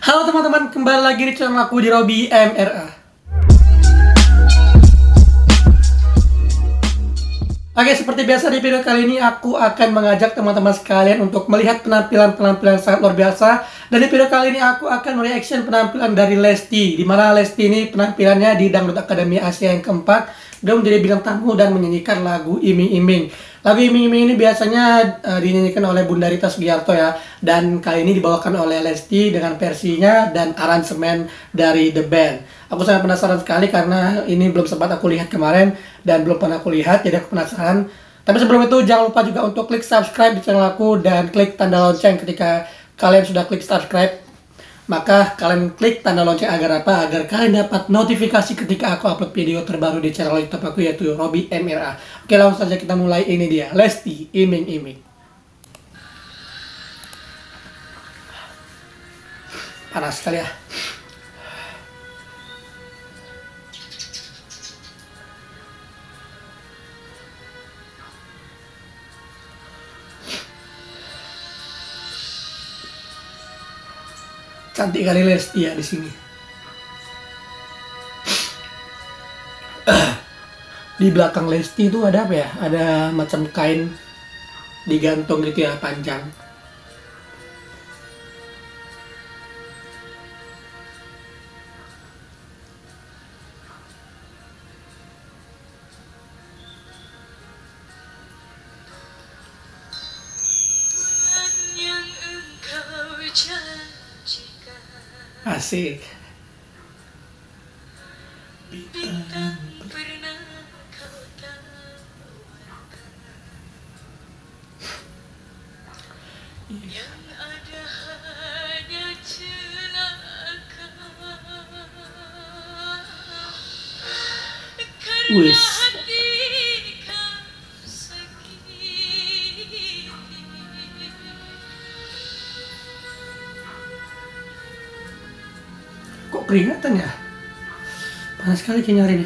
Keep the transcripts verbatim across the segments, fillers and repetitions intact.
Halo teman-teman, kembali lagi di channel aku di Robi M R A. Oke, seperti biasa di video kali ini aku akan mengajak teman-teman sekalian untuk melihat penampilan-penampilan sangat luar biasa. Dan di video kali ini aku akan mereaction penampilan dari Lesti, di mana Lesti ini penampilannya di Dangdut Akademi Asia yang keempat. Dia menjadi bintang tamu dan menyanyikan lagu Iming Iming. Lagu Iming Iming ini biasanya uh, dinyanyikan oleh Bunda Rita Sugiarto ya. Dan kali ini dibawakan oleh Lesti dengan versinya dan aransemen dari The Band. Aku sangat penasaran sekali karena ini belum sempat aku lihat kemarin dan belum pernah aku lihat, jadi aku penasaran. Tapi sebelum itu jangan lupa juga untuk klik subscribe di channel aku dan klik tanda lonceng ketika kalian sudah klik subscribe. Maka kalian klik tanda lonceng agar apa? Agar kalian dapat notifikasi ketika aku upload video terbaru di channel YouTube aku, yaitu Robi M R A. Oke, langsung saja kita mulai. Ini dia Lesti Iming Iming. Panas sekali ya. Cantik kali Lesti ya di sini. Di belakang Lesti itu ada apa ya? Ada macam kain digantung gitu ya, panjang. Asik. Bintang pernah kau tawarkan, yang ada hanya celaka. Wis. Kok keringatan ya? Panas sekali kayaknya hari ini.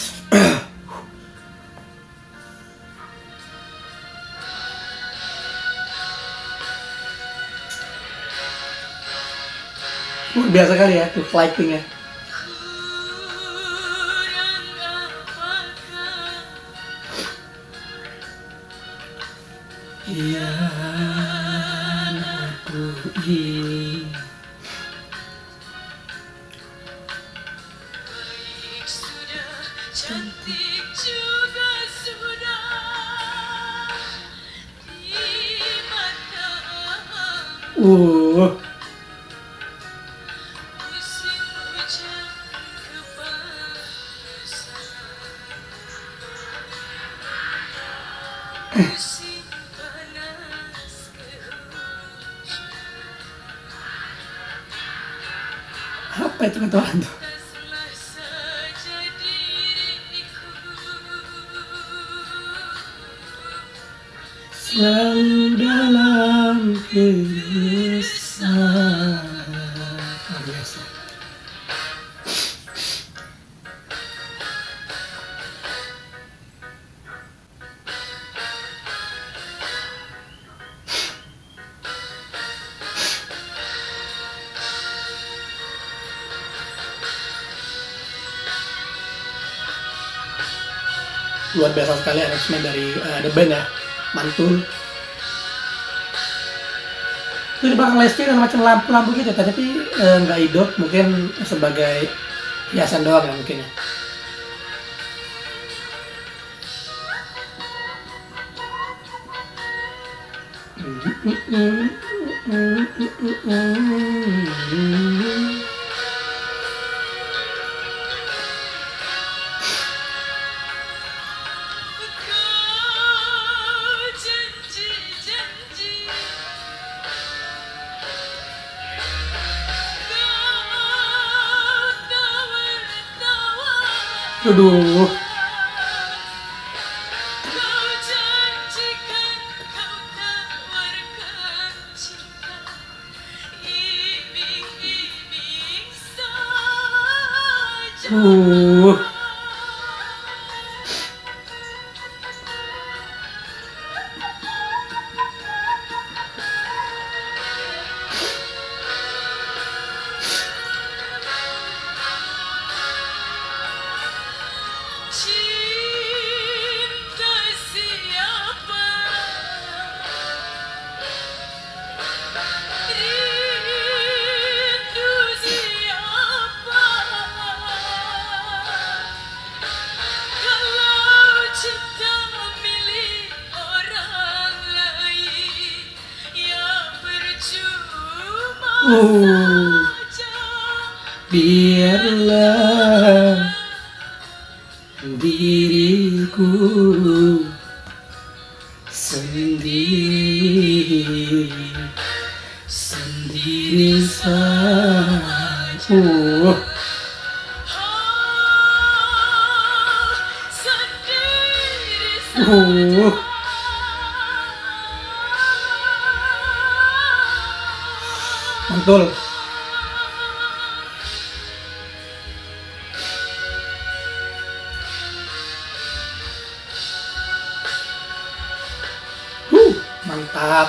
Luar biasa kali ya tuh lightingnya. Iya, aku ingin cantik juga sudah di matamu. Uh. Musim hujan kepanasan, musim panas kehujanan. Apa itu kata orang tuh? Selalu dalam keresahan. Luar biasa. Luar biasa sekali aransemen dari uh, The Band ya. Mantul. Itu di belakang Lesti ada macam lampu-lampu gitu, tapi eh, nggak hidup, mungkin sebagai hiasan doang ya mungkin ya. Aduh. Uh. biarlah diriku sendiri, sendiri saja. Uh. Mantul. Uh, mantap.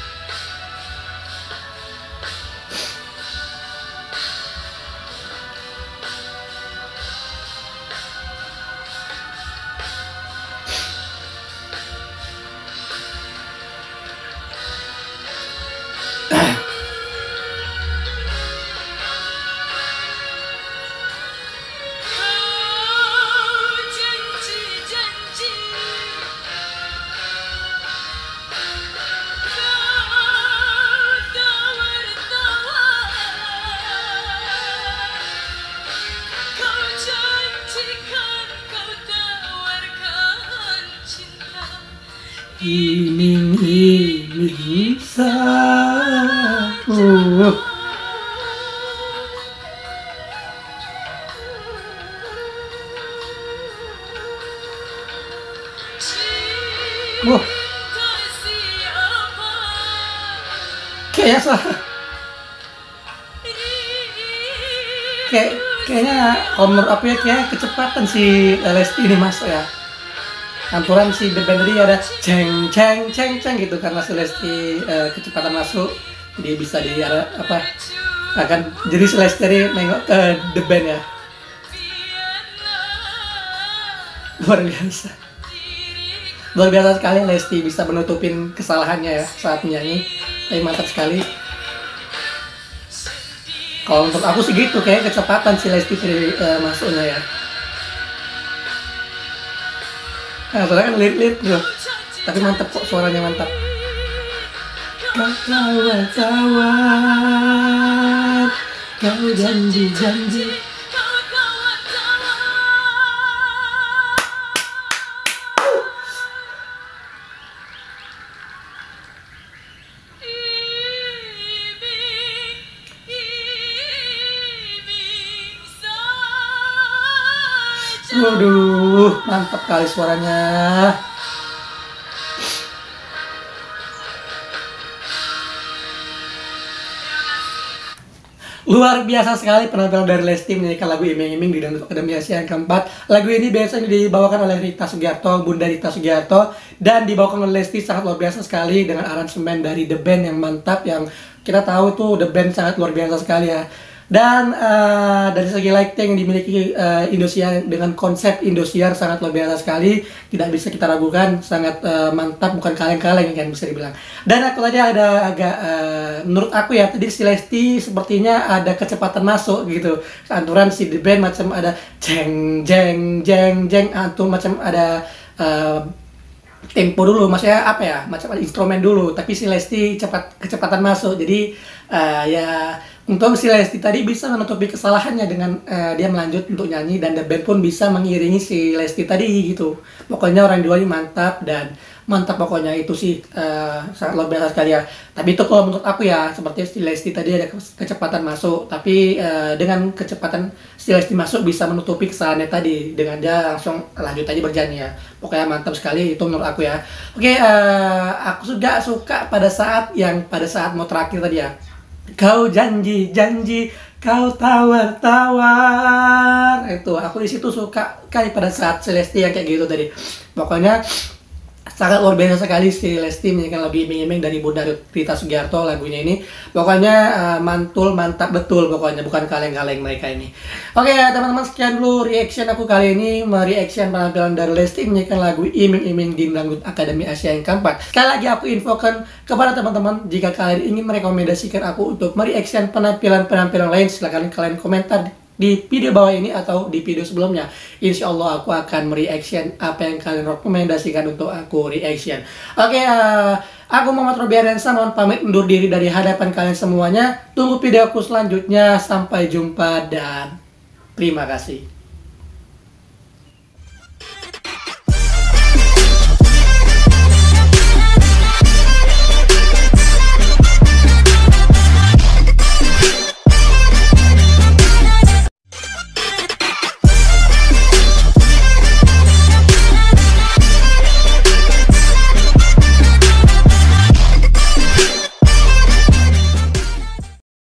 Iming-iming sapu. Wah, kayak salah. Kayak kayaknya kalau menurut aku ya kayak kecepatan si Lesti ini masuk ya. Campuran si The Band tadi ada ceng ceng ceng ceng gitu karena si Lesti uh, kecepatan masuk, jadi bisa di ada apa akan jadi si Lesti tadi nengok ke uh, The Band ya. Luar biasa, luar biasa sekali Lesti bisa menutupin kesalahannya ya saat menyanyi, tapi mantap sekali. Kalau untuk aku sih gitu, kayak kecepatan si Lesti tadi uh, masuknya ya. Nah, soalnya kan lirik-lirik bro, tapi mantap kok, suaranya mantap. Kau tawar-tawar, kau janji-janji. Waduh, mantap kali suaranya. Luar biasa sekali penampilan dari Lesti menyanyikan lagu Iming-Iming di Dangdut Akademi Asia yang keempat. Lagu ini biasanya dibawakan oleh Rita Sugiarto, Bunda Rita Sugiarto, dan dibawakan oleh Lesti sangat luar biasa sekali dengan aransemen dari The Band yang mantap, yang kita tahu tuh The Band sangat luar biasa sekali ya. Dan uh, dari segi lighting yang dimiliki uh, Indosiar dengan konsep Indosiar sangat luar biasa sekali, tidak bisa kita ragukan, sangat uh, mantap, bukan kaleng-kaleng yang bisa dibilang. Dan aku tadi ada agak uh, menurut aku ya tadi si Lesti sepertinya ada kecepatan masuk gitu. Anturan si The Band macam ada jeng jeng jeng jeng, antum macam ada uh, tempo dulu, maksudnya apa ya, macam ada instrumen dulu, tapi si Lesti cepat kecepatan masuk. Jadi uh, ya untung si Lesti tadi bisa menutupi kesalahannya dengan uh, dia melanjut untuk nyanyi, dan The Band pun bisa mengiringi si Lesti tadi gitu. Pokoknya orang dua ini mantap, dan mantap pokoknya itu sih uh, sangat luar biasa sekali ya. Tapi itu kalau menurut aku ya, seperti si Lesti tadi ada kecepatan masuk, tapi uh, dengan kecepatan si Lesti masuk bisa menutupi kesalahannya tadi dengan dia langsung lanjut aja berjanji ya. Pokoknya mantap sekali itu menurut aku ya. Oke, uh, aku sudah suka pada saat yang pada saat mau terakhir tadi ya. Kau janji-janji, kau tawar-tawar. Itu aku di situ suka kali pada saat si Lesti yang kayak gitu tadi. Pokoknya sangat luar biasa sekali si Lesti menyanyikan lagu Iming-Iming dari Bunda Rita Sugiarto lagunya ini. Pokoknya uh, mantul, mantap betul pokoknya, bukan kaleng-kaleng mereka ini. Oke ya teman-teman, sekian dulu reaction aku kali ini, mereaction penampilan dari Lesti menyanyikan lagu Iming-Iming di Dangdut Akademi Asia yang keempat. Sekali lagi aku infokan kepada teman-teman, jika kalian ingin merekomendasikan aku untuk mereaction penampilan-penampilan lain, silahkan kalian komentar di video bawah ini atau di video sebelumnya. Insya Allah aku akan mereaction apa yang kalian rekomendasikan untuk aku reaction. Oke, uh, Aku Muhammad Robiarensa mohon pamit undur diri dari hadapan kalian semuanya. Tunggu videoku selanjutnya. Sampai jumpa dan terima kasih.